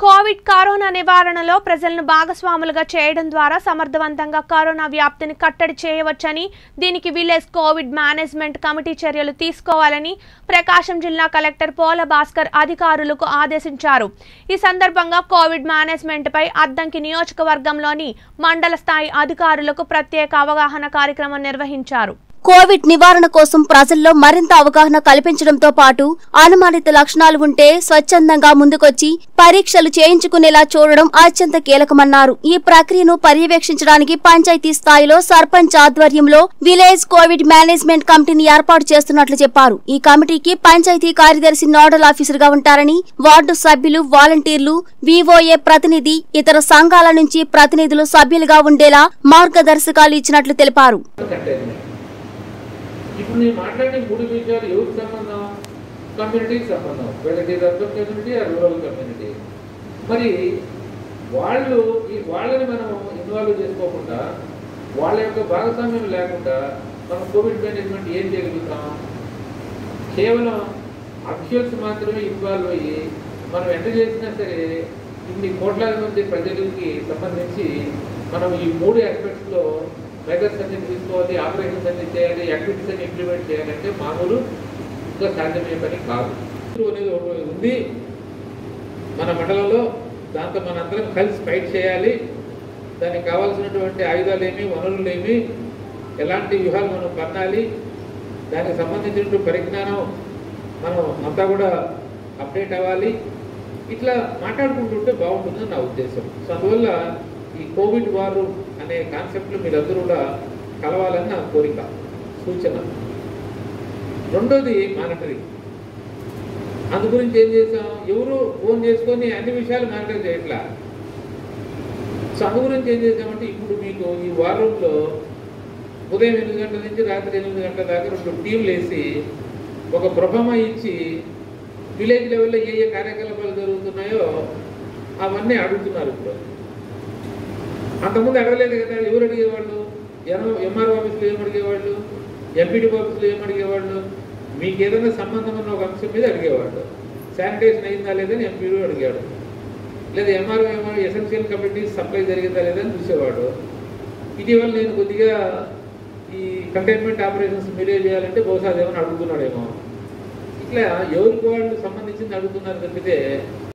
Covid corona నివారణలో ప్రజలను భాగస్వాములుగా చేయడం ద్వారా సమర్థవంతంగా కరోనా వ్యాప్తిని కట్టడి చేయవచ్చని దీనికి విలేజ్ కోవిడ్ మేనేజ్మెంట్ కమిటీ చర్యలు తీసుకోవాలని ప్రకాశం జిల్లా కలెక్టర్ పోల భాస్కర్ అధికారులకు ఆదేశించారు। ఈ సందర్భంగా కోవిడ్ మేనేజ్మెంట్ పై అద్దంకి నియోజకవర్గంలోని మండల స్థాయి అధికారులకు ప్రత్యేక అవగాహన కార్యక్రమం నిర్వహించారు। కోవిడ్ నివారణ కోసం ప్రజల్లో మరింత అవగాహన కల్పించడంతో పాటు అనుమానిత లక్షణాలు ఉంటే స్వచ్ఛందంగా ముందుకొచ్చి పరీక్షలు చేయించుకునేలా చూడడం అత్యంత కీలకమన్నారు। ఈ ప్రక్రియను పర్యవేక్షించడానికి పంచాయతీ స్థాయిలో సర్పంచ్ ఆధ్వర్యంలో విలేజ్ కోవిడ్ మేనేజ్మెంట్ కమిటీని ఏర్పాటు చేస్తున్నట్లు చెప్పారు। ఈ కమిటీకి పంచాయతీ కార్యదర్శి నోడల్ ఆఫీసర్ గా ఉంటారని, వార్డు సభ్యులు, వాలంటీర్లు, వివోఏ ప్రతినిధి, ఇతర సంఘాల నుంచి ప్రతినిధులు సభ్యులుగా ఉండేలా మార్గదర్శకాలు ఇచ్చినట్లు తెలిపారు। ఇప్పుడు నేను మాట్లాడే మూడు విషయాలు ఎవరికి సంబంధం? కమ్యూనిటీకి సంబంధం, whether it is urban community or rural community. మరి వాళ్ళని మనం ఇన్వాల్వ్ చేసుకోకుండా, వాళ్ళ యొక్క భాగస్వామ్యం లేకుండా మనం కోవిడ్ మేనేజ్మెంట్ ఏం చేయగలుగుతాం? కేవలం అఫీషియల్స్ మాత్రమే ఇన్వాల్వ్ అయ్యి మనం ఎంత చేసినా సరే ఇన్ని కోట్లాది మంది ప్రజలకి సంబంధించి మనం ఈ మూడు ఆస్పెక్ట్స్లో మెజర్స్ అన్ని తీసుకోవాలి, ఆపరేషన్స్ అన్ని చేయాలి, యాక్టివిటీస్ అన్ని ఇంప్లిమెంట్ చేయాలంటే మామూలుగా సాధ్యమయ్యే పని కాదు। అనేది ఉంది మన మండలంలో, దాంతో మనందరం కలిసి ఫైట్ చేయాలి। దానికి కావాల్సినటువంటి ఆయుధాలు ఏమి, వనరులు ఏమి, ఎలాంటి వ్యూహాలు మనం పన్నాలి, దానికి సంబంధించినటువంటి పరిజ్ఞానం మనం అంతా కూడా అప్డేట్ అవ్వాలి। ఇట్లా మాట్లాడుకుంటుంటే బాగుంటుందని నా ఉద్దేశం। సో అందువల్ల ఈ కోవిడ్ వారు అనే కాన్సెప్ట్లు మీరందరూ కూడా కలవాలని నా కోరిక, సూచన। రెండోది మానిటరింగ్। అందు గురించి ఏం చేసాం? ఎవరు ఫోన్ చేసుకొని అన్ని విషయాలు మానిటర్ చేయట్లా। సో అందు గురించి ఏం చేసామంటే ఇప్పుడు మీకు ఈ వారంలో ఉదయం 8 గంటల నుంచి రాత్రి 8 గంటల దాకా 2 టీంలు వేసి ఒక ప్రొఫామా ఇచ్చి విలేజ్ లెవెల్లో ఏ కార్యకలాపాలు జరుగుతున్నాయో అవన్నీ అడుగుతున్నారు ఇప్పుడు। అంతకుముందు అడగలేదు కదా, ఎవరు అడిగేవాళ్ళు? ఎంఆర్ఓ ఆఫీసులో ఏం అడిగేవాళ్ళు, ఎంపీడీ ఆఫీసులో ఏం అడిగేవాళ్ళు? మీకు ఏదైనా సంబంధం ఉన్న ఒక అంశం మీద అడిగేవాళ్ళు। శానిటేషన్ అయిందా లేదని ఎంపీడీ అడిగాడు, లేదా ఎంఆర్ఓ ఎసెన్షియల్ కమ్యూనిటీస్ సప్లై జరిగిందా లేదని చూసేవాడు। ఇటీవల నేను కొద్దిగా ఈ కంటైన్మెంట్ ఆపరేషన్స్ మీరే చేయాలంటే బహుశా అదేమైనా అడుగుతున్నాడేమో। ఇట్లా ఎవరికి వాళ్ళు సంబంధించింది అడుగుతున్నారు తప్పితే